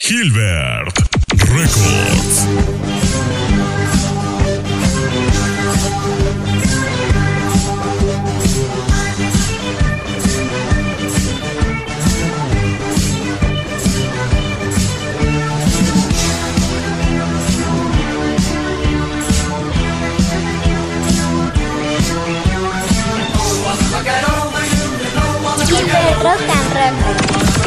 Gilbert Records. Gilbert Records.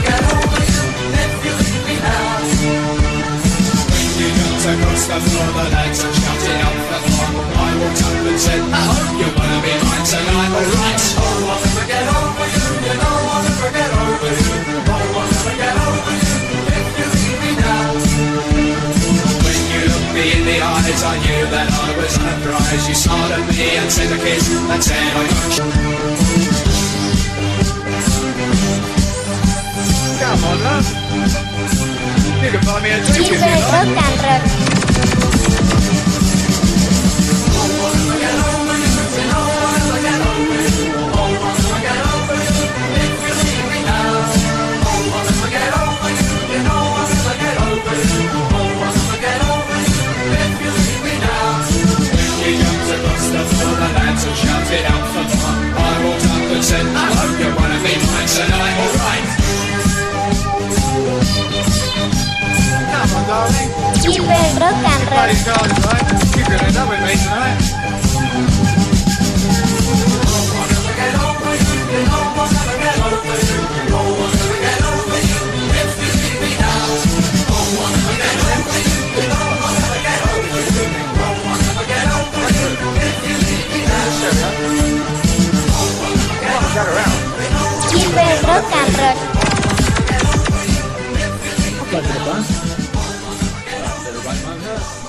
Across the floor, the lads are shouting out for fun. I walked up and said, I hope you wanna be mine tonight, alright. Oh, I'll never get over you, you know I'll never get over you. Oh, I'll never get over you, if you leave me now. When you looked me in the eyes, I knew that I was on a prize. You smiled at me and said a kiss, and said I got you. Come on, love. You can buy me a drink if you like. Shouted out for fun. I walked up and said, I hope you wanna be mine tonight, alright. Come on, darling. Gilbert Records. Everybody's darling, right? You can end up with me tonight. Oh, I'll never get over you. You know I'll never get over you. Oh, I'll never get over you if you leave me now. Oh, I'll never get over you. You know I'll never get over you. Oh, I'll never get over you if you leave me now. Got around. Gilbert Records. Apa di depan? Dari depan mana?